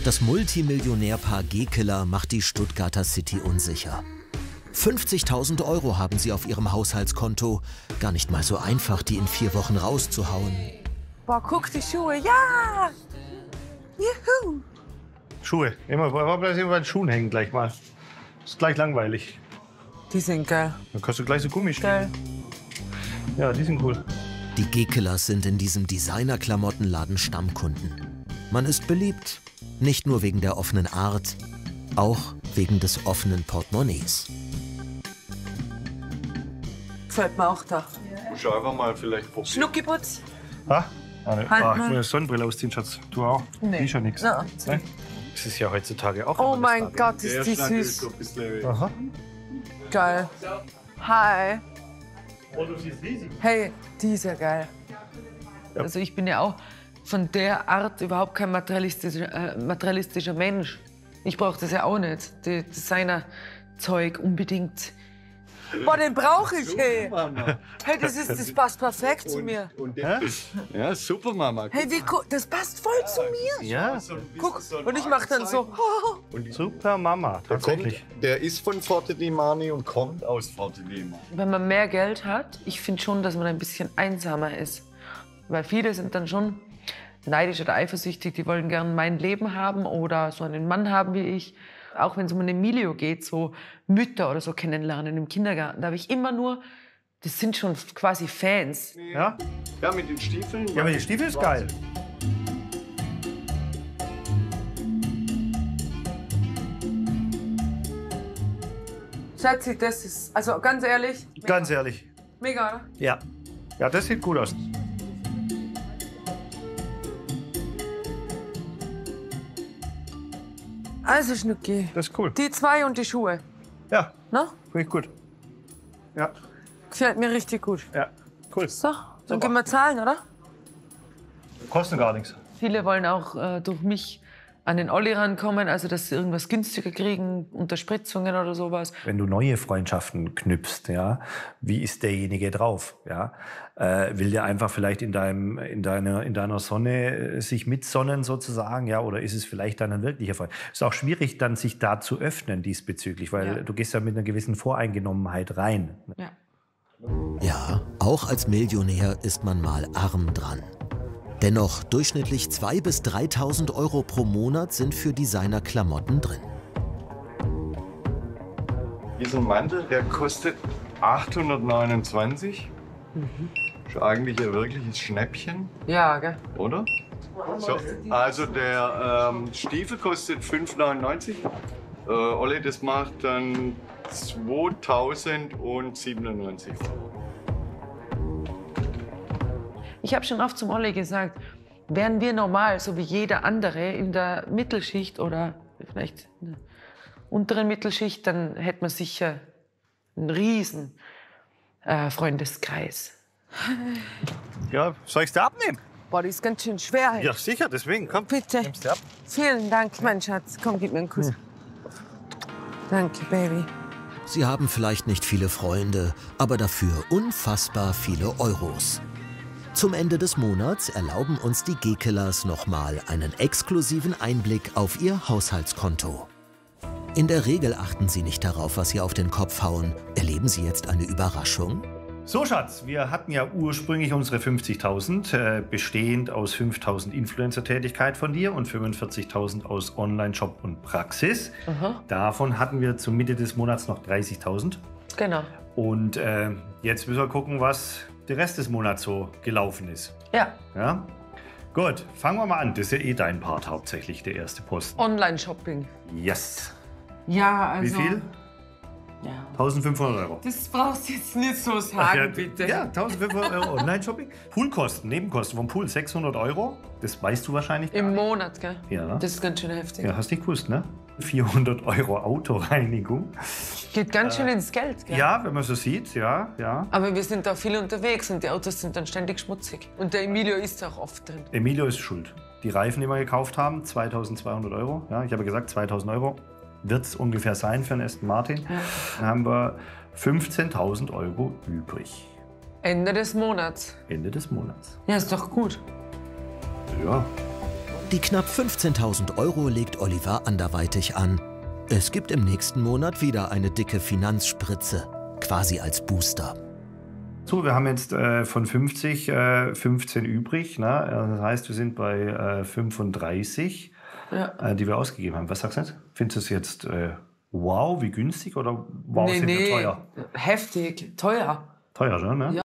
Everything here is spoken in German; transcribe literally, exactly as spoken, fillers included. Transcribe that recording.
Das Multimillionärpaar Gekeler macht die Stuttgarter City unsicher. fünfzigtausend Euro haben sie auf ihrem Haushaltskonto. Gar nicht mal so einfach, die in vier Wochen rauszuhauen. Boah, guck die Schuhe. Ja! Juhu! Schuhe. Immer, bleib immer bei den Schuhen hängen gleich mal. Ist gleich langweilig. Die sind geil. Dann kannst du gleich so Gummistiefel. Geil. Ja, die sind cool. Die Gekelers sind in diesem Designer-Klamottenladen Stammkunden. Man ist beliebt. Nicht nur wegen der offenen Art, auch wegen des offenen Portemonnaies. Gefällt mir auch da. Muss ich einfach mal vielleicht probieren. Schnuckiputz. Ha? Ah, ne. Halt ah, ich mal. muss eine Sonnenbrille ausziehen, Schatz. Du auch? Nee. Die ist ja nichts. Na, Ne? Das ist ja heutzutage auch. oh immer das mein Stadion. Gott, ist die Schnack süß. so ein bisschen- Aha. Geil. Hi. Oh, du siehst riesig. Hey, die ist ja geil. Ja. Also ich bin ja auch von der Art überhaupt kein materialistischer, äh, materialistischer Mensch. Ich brauche das ja auch nicht, das Designerzeug unbedingt. Boah, den brauche ich, hey. Mama. Hey, das, ist, das passt perfekt zu mir. Und der, ja, super, Mama. Hey, wie cool, das passt voll zu mir. Ja, Guck, und ich mache dann so. super Mama, Der, tatsächlich. kommt, der ist von Forte di Mani und kommt aus Forte di Mani. Wenn man mehr Geld hat, ich finde schon, dass man ein bisschen einsamer ist. Weil viele sind dann schon neidisch oder eifersüchtig, die wollen gern mein Leben haben oder so einen Mann haben wie ich. Auch wenn es um ein Emilio geht, so Mütter oder so kennenlernen im Kindergarten, da habe ich immer nur, das sind schon quasi Fans. Ja? Ja, mit den Stiefeln. Ja, aber die Stiefel ist geil. Schatzi, das ist, also ganz ehrlich, mega. Ganz ehrlich. Mega, oder? Ja. Ja, das sieht gut aus. Also Schnucki, Das ist cool. die zwei und die Schuhe, Ja, ne? finde ich gut. Ja, Gefällt mir richtig gut. ja, cool. So, dann Super. können wir zahlen, oder? Kostet gar nichts. Viele wollen auch äh, durch mich an den Olli rankommen, also dass sie irgendwas günstiger kriegen, Unterspritzungen oder sowas. Wenn du neue Freundschaften knüpfst, ja, wie ist derjenige drauf? Ja? Äh, will der einfach vielleicht in, deinem, in, deiner, in deiner Sonne äh, sich mitsonnen sozusagen, ja, oder ist es vielleicht dann ein wirklicher Freund? Es ist auch schwierig, dann sich da zu öffnen diesbezüglich, weil Ja. du gehst ja mit einer gewissen Voreingenommenheit rein. Ja. Ja, auch als Millionär ist man mal arm dran. Dennoch, durchschnittlich zweitausend bis dreitausend Euro pro Monat sind für Designerklamotten drin. Dieser Mantel, der kostet achthundertneunundzwanzig. Ist eigentlich ein wirkliches Schnäppchen, Ja, gell? oder? So, also der ähm, Stiefel kostet fünf neunundneunzig. Äh, Olli, das macht dann zweitausendsiebenundneunzig. Ich habe schon oft zum Olli gesagt, wären wir normal, so wie jeder andere in der Mittelschicht oder vielleicht in der unteren Mittelschicht, dann hätte man sicher einen riesen äh, Freundeskreis. Ja, soll ich dir abnehmen? Boah, die ist ganz schön schwer. Hey. Ja, sicher, deswegen. Komm, Bitte. nimmst du ab. Vielen Dank, mein Schatz. Komm, gib mir einen Kuss. Danke, Baby. Sie haben vielleicht nicht viele Freunde, aber dafür unfassbar viele Euros. Zum Ende des Monats erlauben uns die Gekelers nochmal einen exklusiven Einblick auf ihr Haushaltskonto. In der Regel achten sie nicht darauf, was sie auf den Kopf hauen. Erleben sie jetzt eine Überraschung? So, Schatz, wir hatten ja ursprünglich unsere fünfzigtausend, äh, bestehend aus fünftausend Influencer-Tätigkeit von dir und fünfundvierzigtausend aus Online-Shop und Praxis. Aha. Davon hatten wir zur Mitte des Monats noch dreißigtausend. Genau. Und äh, jetzt müssen wir gucken, was der Rest des Monats so gelaufen ist. Ja, Ja? Gut, fangen wir mal an. Das ist ja eh dein Part hauptsächlich, der erste Posten. Online-Shopping. Yes. Ja, also... Wie viel? Ja. eintausendfünfhundert Euro. Das brauchst du jetzt nicht so sagen, ja, bitte. Ja, eintausendfünfhundert Euro Online-Shopping. Poolkosten, Nebenkosten vom Pool sechshundert Euro. Das weißt du wahrscheinlich. Im Monat, gell? Ja. Das ist ganz schön heftig. Ja, hast nicht gewusst, ne? vierhundert Euro Autoreinigung. Geht ganz schön ins Geld, gell? Ja, wenn man so sieht, ja, ja. Aber wir sind da viel unterwegs und die Autos sind dann ständig schmutzig. Und der Emilio ist auch oft drin. Emilio ist schuld. Die Reifen, die wir gekauft haben, zweitausendzweihundert Euro. Ja, ich habe gesagt, zweitausend Euro wird es ungefähr sein für einen Aston Martin. Ja. Dann haben wir fünfzehntausend Euro übrig. Ende des Monats. Ende des Monats. Ja, ist doch gut. Ja. Die knapp fünfzehntausend Euro legt Oliver anderweitig an. Es gibt im nächsten Monat wieder eine dicke Finanzspritze, quasi als Booster. So, wir haben jetzt äh, von fünfzig äh, fünfzehn übrig. Ne? Das heißt, wir sind bei äh, fünfunddreißig, ja. äh, die wir ausgegeben haben. Was sagst du jetzt? Findest du es jetzt äh, wow, wie günstig oder wow, nee, sind nee, wir teuer? Heftig, teuer. Teuer, ne? Ja.